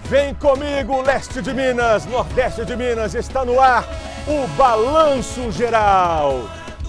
Vem comigo, leste de Minas, nordeste de Minas, está no ar o Balanço Geral.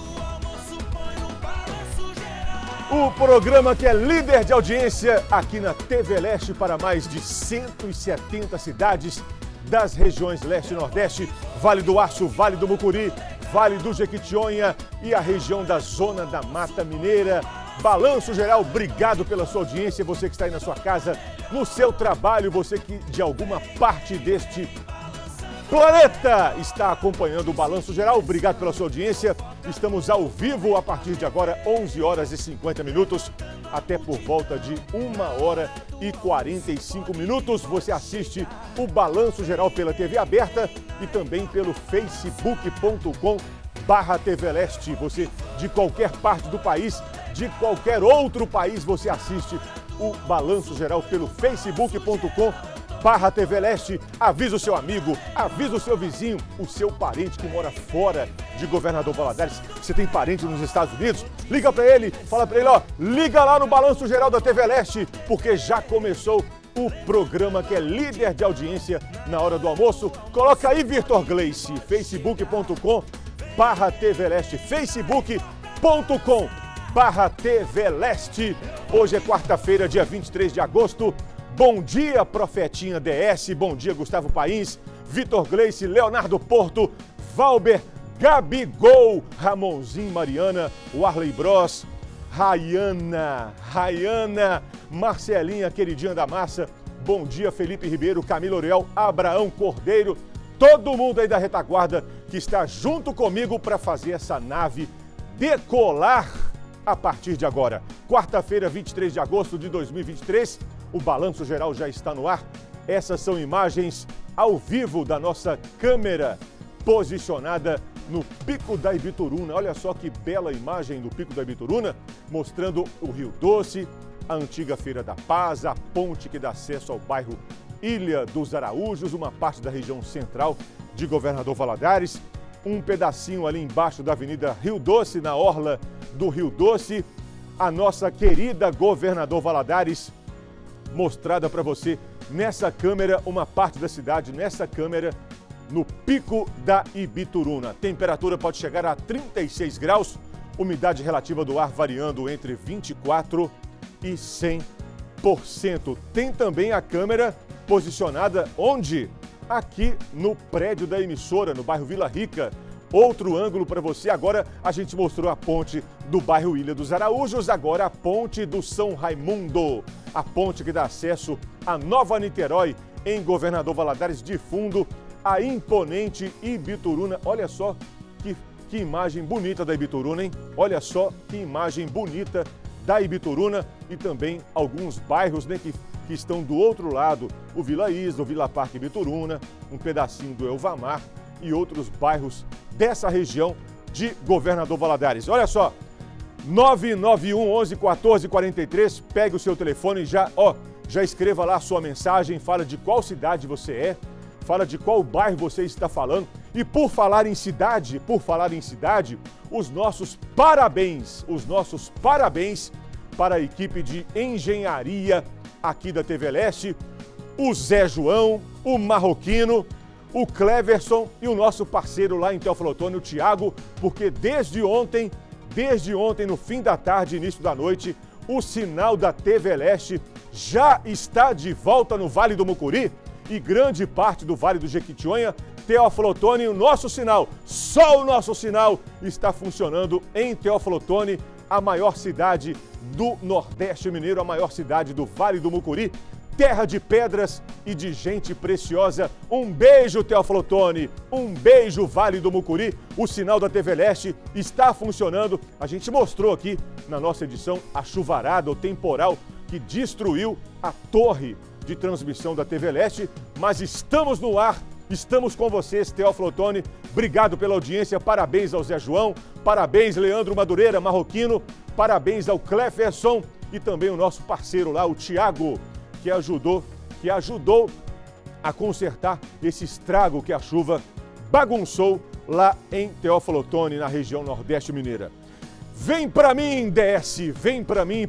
O programa que é líder de audiência aqui na TV Leste para mais de 170 cidades das regiões leste e nordeste, Vale do Aço, Vale do Mucuri, Vale do Jequitinhonha e a região da Zona da Mata Mineira. Balanço Geral, obrigado pela sua audiência, você que está aí na sua casa, no seu trabalho, você que de alguma parte deste planeta está acompanhando o Balanço Geral, obrigado pela sua audiência. Estamos ao vivo a partir de agora, 11 horas e 50 minutos, até por volta de 1 hora e 45 minutos. Você assiste o Balanço Geral pela TV aberta e também pelo facebook.com/TV Leste. Você de qualquer parte do país, de qualquer outro país, você assiste o Balanço Geral pelo facebook.com/TV Leste. Avisa o seu amigo, avisa o seu vizinho, o seu parente que mora fora de Governador Valadares. Você tem parente nos Estados Unidos? Liga para ele, fala para ele, ó, liga lá no Balanço Geral da TV Leste, porque já começou o programa que é líder de audiência na hora do almoço. Coloca aí, Vitor Gleice, facebook.com/TV Leste, facebook.com/TV Leste. Hoje é quarta-feira, dia 23 de agosto. Bom dia, Profetinha DS, bom dia, Gustavo Pains, Vitor Gleice, Leonardo Porto, Valber, Gabigol, Ramonzinho, Mariana, Warley Bros, Rayana, Marcelinha, queridinha da massa, bom dia, Felipe Ribeiro, Camila Oriel, Abraão Cordeiro, todo mundo aí da retaguarda que está junto comigo para fazer essa nave decolar a partir de agora. Quarta-feira, 23 de agosto de 2023, o Balanço Geral já está no ar. Essas são imagens ao vivo da nossa câmera posicionada no Pico da Ibituruna. Olha só que bela imagem do Pico da Ibituruna, mostrando o Rio Doce, a antiga Feira da Paz, a ponte que dá acesso ao bairro Ilha dos Araújos, uma parte da região central de Governador Valadares, um pedacinho ali embaixo da Avenida Rio Doce, na orla do Rio Doce, a nossa querida Governador Valadares, mostrada para você nessa câmera, uma parte da cidade, nessa câmera, no Pico da Ibituruna. Temperatura pode chegar a 36 graus, umidade relativa do ar variando entre 24% e 100%. Tem também a câmera posicionada onde? Aqui no prédio da emissora, no bairro Vila Rica. Outro ângulo para você, agora a gente mostrou a ponte do bairro Ilha dos Araújos, agora a ponte do São Raimundo, a ponte que dá acesso a Nova Niterói, em Governador Valadares, de fundo, a imponente Ibituruna. Olha só que imagem bonita da Ibituruna, hein? Olha só que imagem bonita da Ibituruna e também alguns bairros, né, que estão do outro lado, o Vila Isa, o Vila Parque Ibituruna, um pedacinho do Elvamar e outros bairros dessa região de Governador Valadares. Olha só, 991 11 14 43, pegue o seu telefone e já escreva lá a sua mensagem, fala de qual cidade você é, fala de qual bairro você está falando. E por falar em cidade, os nossos parabéns para a equipe de engenharia aqui da TV Leste, o Zé João, o Marroquino, o Cleverson e o nosso parceiro lá em Teoflotone, o Thiago, porque desde ontem, no fim da tarde, início da noite, o sinal da TV Leste já está de volta no Vale do Mucuri e grande parte do Vale do Jequitinhonha. Teoflotone, o nosso sinal, só o nosso sinal está funcionando em Teoflotone, a maior cidade do Nordeste Mineiro, a maior cidade do Vale do Mucuri, terra de pedras e de gente preciosa. Um beijo, Teoflotone, um beijo, Vale do Mucuri. O sinal da TV Leste está funcionando. A gente mostrou aqui na nossa edição a chuvarada, o temporal que destruiu a torre de transmissão da TV Leste, mas estamos no ar, estamos com vocês, Teoflotone. Obrigado pela audiência, parabéns ao Zé João, parabéns Leandro Madureira, Marroquino, parabéns ao Cleferson e também o nosso parceiro lá, o Thiago, que ajudou a consertar esse estrago que a chuva bagunçou lá em Teoflotone, na região Nordeste Mineira. Vem pra mim, DS, vem pra mim,